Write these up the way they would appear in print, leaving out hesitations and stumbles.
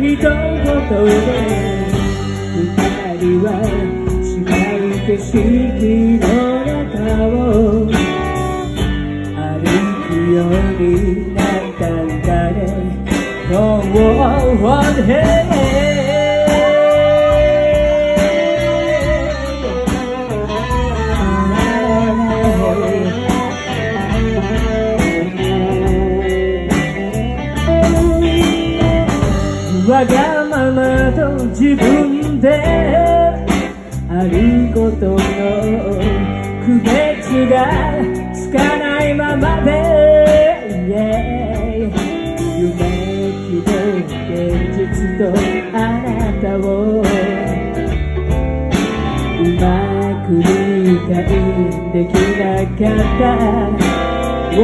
一言で二人は違う景色の中を歩くようになったんだね。Oh, oh, oh, hey. わがままと自分であることの区別がつかないままで、夢と現実とあなたをうまく理解できなかった。変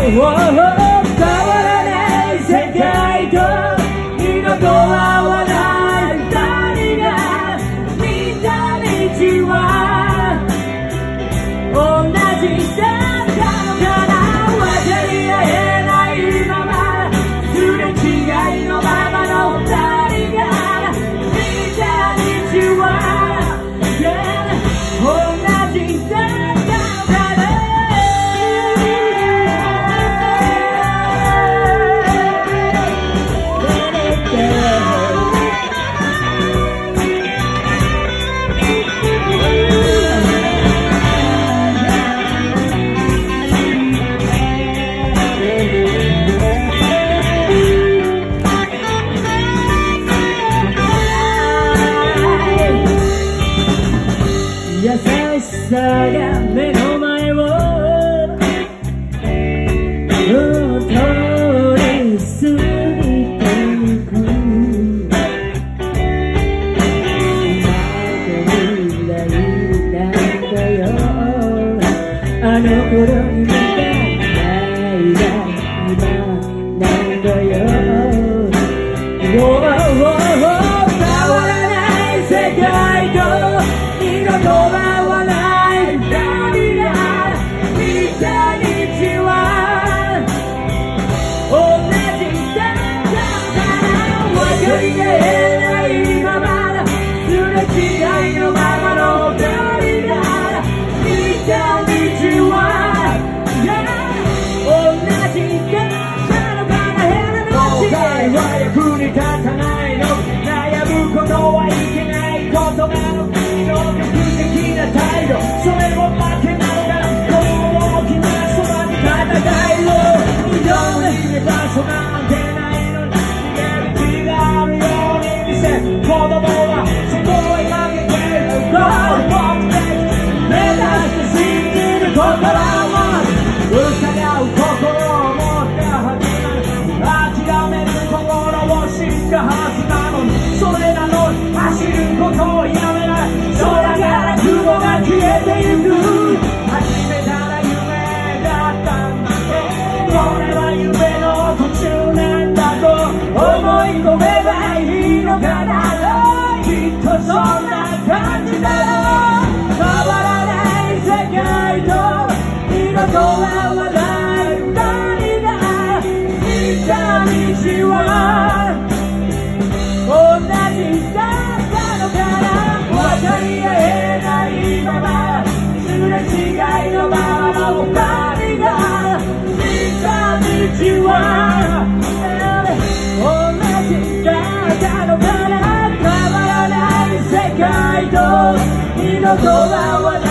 わらない世界と二度と会わない二人が見た道は同じだったのかな。分かり合えないまますれ違いのままの二人が見た道は、同じだったのかな。優しさが目の前を通り過ぎてゆく。未来なんだよ、あの頃に見た愛が今なんだよ。変わらない世界と二度と会わない二人が見た道は同じだったのかな。分かり合えないまますれ違いのままの二人が見た道は同じだったのかな。後悔は役に立たないの、悩むことはいけないことなの。態度、それも負けなのか。この大きな空に戦いを逃げ場所なんてないのに、逃げ道があるように見せ、子供はそこへかけてる。ゴール持って目指して信じることは疑う心を持ったはずなの。諦める心を知ったはずなのに、それなのに走ることをやめない。空から雲が消えてゆく。始めたら夢だったんだと、これは夢の途中なんだと思い込めばいいのかな。きっとそんな感じだろう。変わらない世界と二度と会わない二人が見た道は同じだったのかな。分かり合えないまますれ違いのままの二人が見た道は同じだったのかな。変わらない世界と二度と会わない